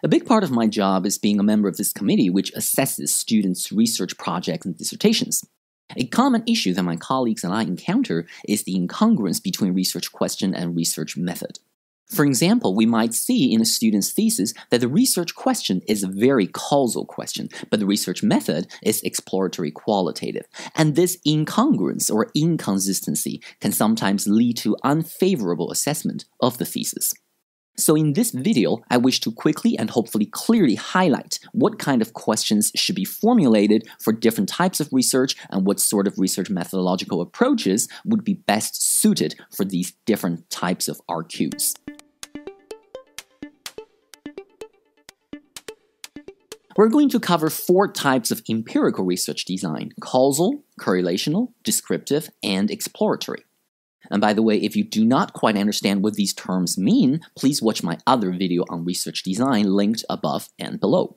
A big part of my job is being a member of this committee which assesses students' research projects and dissertations. A common issue that my colleagues and I encounter is the incongruence between research question and research method. For example, we might see in a student's thesis that the research question is a very causal question, but the research method is exploratory qualitative. And this incongruence or inconsistency can sometimes lead to unfavorable assessment of the thesis. So in this video, I wish to quickly and hopefully clearly highlight what kind of questions should be formulated for different types of research and what sort of research methodological approaches would be best suited for these different types of RQs. We're going to cover 4 types of empirical research design: causal, correlational, descriptive, and exploratory. And by the way, if you do not quite understand what these terms mean, please watch my other video on research design linked above and below.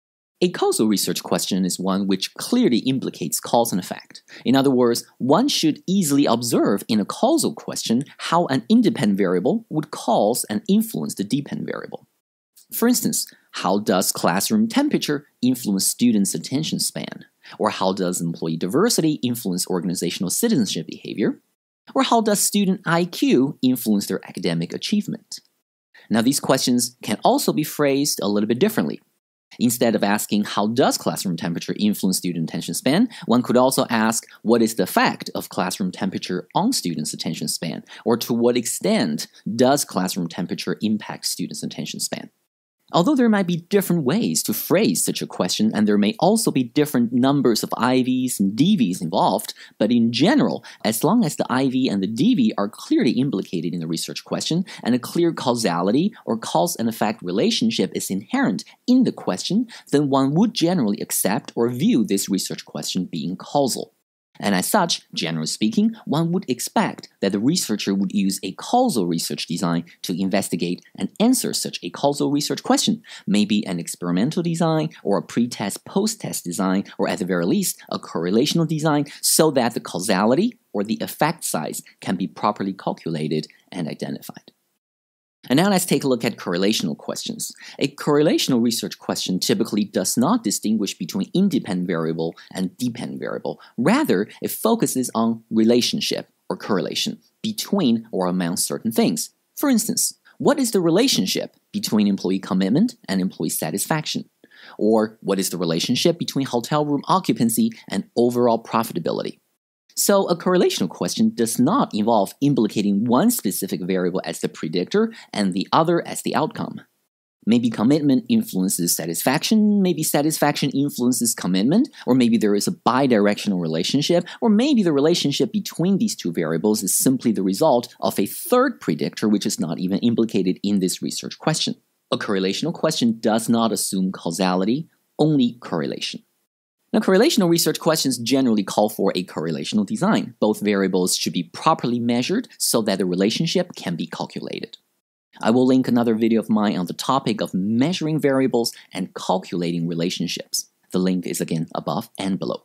A causal research question is one which clearly implicates cause and effect. In other words, one should easily observe in a causal question how an independent variable would cause and influence the dependent variable. For instance, how does classroom temperature influence students' attention span? Or how does employee diversity influence organizational citizenship behavior? Or how does student IQ influence their academic achievement? Now, these questions can also be phrased a little bit differently. Instead of asking how does classroom temperature influence student attention span, one could also ask what is the effect of classroom temperature on students' attention span? Or to what extent does classroom temperature impact students' attention span? Although there might be different ways to phrase such a question, and there may also be different numbers of IVs and DVs involved, but in general, as long as the IV and the DV are clearly implicated in the research question, and a clear causality or cause and effect relationship is inherent in the question, then one would generally accept or view this research question being causal. And as such, generally speaking, one would expect that the researcher would use a causal research design to investigate and answer such a causal research question, maybe an experimental design or a pre-test, post-test design, or at the very least, a correlational design, so that the causality or the effect size can be properly calculated and identified. And now let's take a look at correlational questions. A correlational research question typically does not distinguish between independent variable and dependent variable. Rather, it focuses on relationship or correlation between or among certain things. For instance, what is the relationship between employee commitment and employee satisfaction? Or what is the relationship between hotel room occupancy and overall profitability? So a correlational question does not involve implicating one specific variable as the predictor and the other as the outcome. Maybe commitment influences satisfaction, maybe satisfaction influences commitment, or maybe there is a bidirectional relationship, or maybe the relationship between these two variables is simply the result of a third predictor which is not even implicated in this research question. A correlational question does not assume causality, only correlation. Now, correlational research questions generally call for a correlational design. Both variables should be properly measured so that the relationship can be calculated. I will link another video of mine on the topic of measuring variables and calculating relationships. The link is again above and below.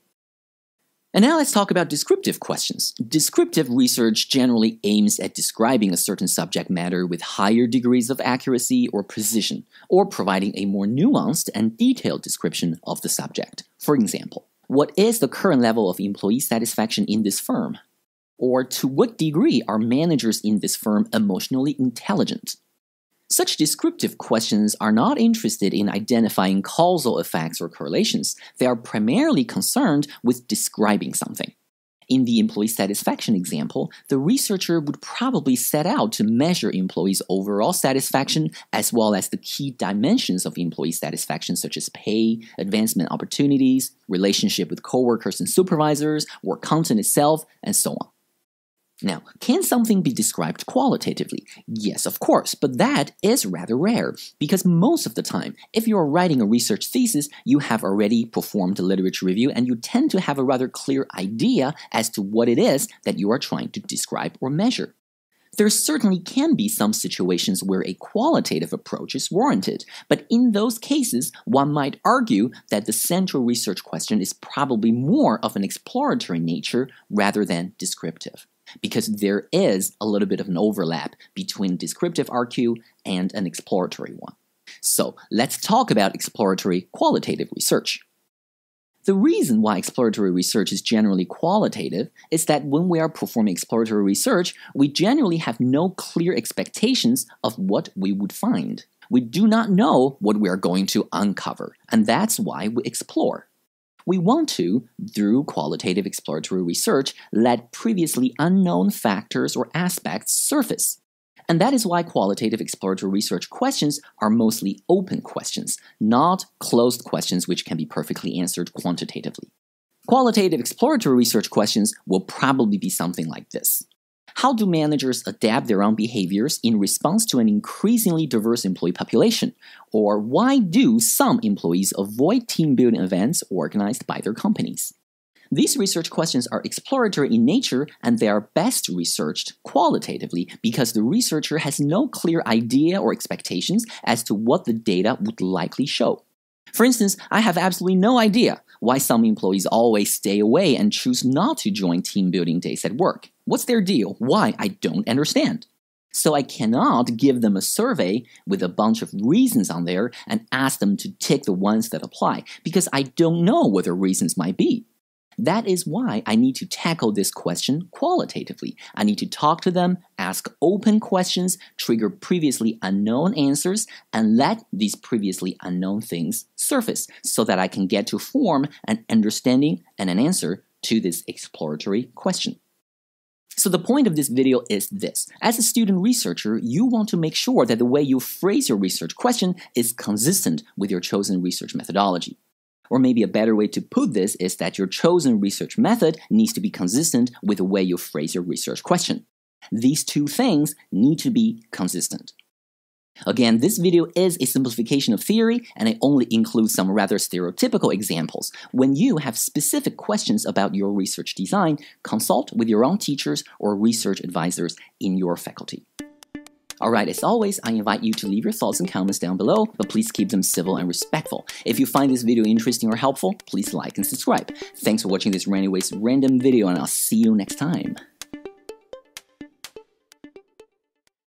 And now let's talk about descriptive questions. Descriptive research generally aims at describing a certain subject matter with higher degrees of accuracy or precision, or providing a more nuanced and detailed description of the subject. For example, what is the current level of employee satisfaction in this firm? Or to what degree are managers in this firm emotionally intelligent? Such descriptive questions are not interested in identifying causal effects or correlations. They are primarily concerned with describing something. In the employee satisfaction example, the researcher would probably set out to measure employees' overall satisfaction as well as the key dimensions of employee satisfaction such as pay, advancement opportunities, relationship with coworkers and supervisors, work content itself, and so on. Now, can something be described qualitatively? Yes, of course, but that is rather rare, because most of the time, if you are writing a research thesis, you have already performed a literature review and you tend to have a rather clear idea as to what it is that you are trying to describe or measure. There certainly can be some situations where a qualitative approach is warranted, but in those cases, one might argue that the central research question is probably more of an exploratory nature rather than descriptive, because there is a little bit of an overlap between descriptive RQ and an exploratory one. So let's talk about exploratory qualitative research. The reason why exploratory research is generally qualitative is that when we are performing exploratory research, we generally have no clear expectations of what we would find. We do not know what we are going to uncover, and that's why we explore. We want to, through qualitative exploratory research, let previously unknown factors or aspects surface. And that is why qualitative exploratory research questions are mostly open questions, not closed questions which can be perfectly answered quantitatively. Qualitative exploratory research questions will probably be something like this. How do managers adapt their own behaviors in response to an increasingly diverse employee population? Or why do some employees avoid team-building events organized by their companies? These research questions are exploratory in nature, and they are best researched qualitatively because the researcher has no clear idea or expectations as to what the data would likely show. For instance, I have absolutely no idea why some employees always stay away and choose not to join team building days at work. What's their deal? Why? I don't understand. So I cannot give them a survey with a bunch of reasons on there and ask them to tick the ones that apply because I don't know what their reasons might be. That is why I need to tackle this question qualitatively. I need to talk to them, ask open questions, trigger previously unknown answers, and let these previously unknown things surface so that I can get to form an understanding and an answer to this exploratory question. So the point of this video is this. As a student researcher, you want to make sure that the way you phrase your research question is consistent with your chosen research methodology. Or maybe a better way to put this is that your chosen research method needs to be consistent with the way you phrase your research question. These two things need to be consistent. Again, this video is a simplification of theory, and it only includes some rather stereotypical examples. When you have specific questions about your research design, consult with your own teachers or research advisors in your faculty. Alright, as always, I invite you to leave your thoughts and comments down below, but please keep them civil and respectful. If you find this video interesting or helpful, please like and subscribe. Thanks for watching this Ranywayz random video, and I'll see you next time.